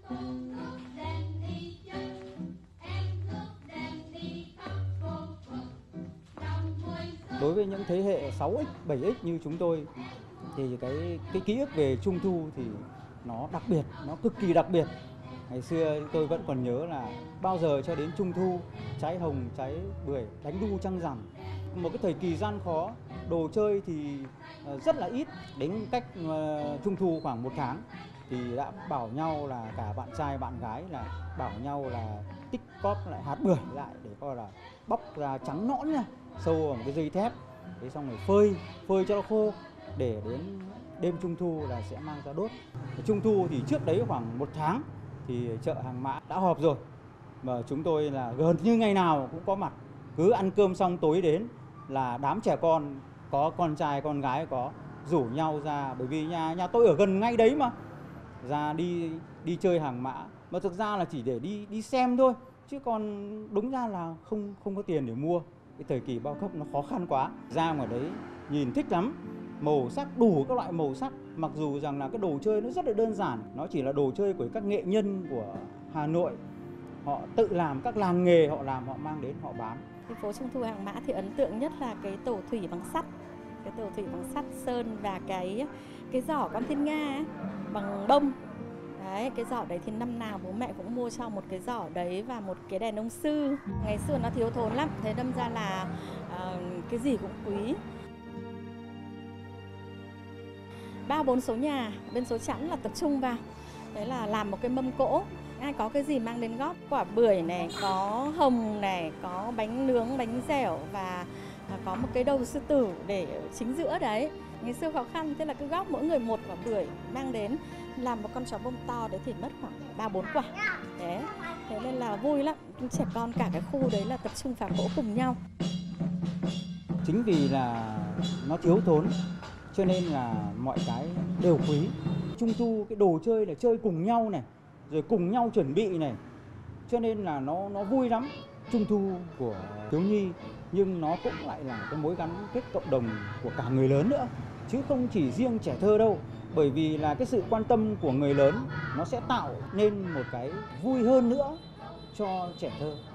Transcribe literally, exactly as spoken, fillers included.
Đối với những thế hệ sáu x, bảy x như chúng tôi thì cái cái ký ức về Trung thu thì nó đặc biệt, nó cực kỳ đặc biệt. Ngày xưa tôi vẫn còn nhớ là bao giờ cho đến Trung thu, trái hồng, trái bưởi, đánh đu trăng rằm. Một cái thời kỳ gian khó, đồ chơi thì rất là ít. Đến cách Trung thu khoảng một tháng thì đã bảo nhau là cả bạn trai bạn gái là bảo nhau là tích cóp lại hạt bưởi lại để coi là bóc ra trắng nõn nha, sâu vào một cái dây thép, thế xong rồi phơi phơi cho nó khô để đến đêm Trung thu là sẽ mang ra đốt. Trung thu thì trước đấy khoảng một tháng thì chợ Hàng Mã đã họp rồi, mà chúng tôi là gần như ngày nào cũng có mặt, cứ ăn cơm xong tối đến là đám trẻ con, có con trai con gái có rủ nhau ra, bởi vì nhà nhà tôi ở gần ngay đấy mà, ra đi đi chơi Hàng Mã, mà thực ra là chỉ để đi đi xem thôi, chứ còn đúng ra là không không có tiền để mua. Cái thời kỳ bao cấp nó khó khăn quá, ra ngoài đấy nhìn thích lắm, màu sắc đủ các loại màu sắc, mặc dù rằng là cái đồ chơi nó rất là đơn giản, nó chỉ là đồ chơi của các nghệ nhân của Hà Nội, họ tự làm, các làng nghề họ làm, họ mang đến họ bán. Cái phố Trung thu Hàng Mã thì ấn tượng nhất là cái tổ thủy bằng sắt, cái tổ thủy bằng sắt sơn và cái cái giỏ con thiên nga ấy, bằng bông. Đấy, cái giỏ đấy thì năm nào bố mẹ cũng mua cho một cái giỏ đấy và một cái đèn ông sư. Ngày xưa nó thiếu thốn lắm, thế đâm ra là uh, cái gì cũng quý. Ba bốn số nhà bên số chẵn là tập trung vào, đấy là làm một cái mâm cỗ, ai có cái gì mang đến góp, quả bưởi này, có hồng này, có bánh nướng, bánh dẻo và có một cái đầu sư tử để chính giữa đấy. Ngày xưa khó khăn, thế là cứ góp mỗi người một quả bưởi mang đến, làm một con chó bông to đấy thì mất khoảng ba bốn quả. Đấy, thế nên là vui lắm, trẻ con cả cái khu đấy là tập trung vào cỗ cùng nhau. Chính vì là nó thiếu thốn cho nên là mọi cái đều quý. Trung thu cái đồ chơi là chơi cùng nhau này, rồi cùng nhau chuẩn bị này, cho nên là nó nó vui lắm. Trung thu của thiếu nhi nhưng nó cũng lại là cái mối gắn kết cộng đồng của cả người lớn nữa, chứ không chỉ riêng trẻ thơ đâu. Bởi vì là cái sự quan tâm của người lớn nó sẽ tạo nên một cái vui hơn nữa cho trẻ thơ.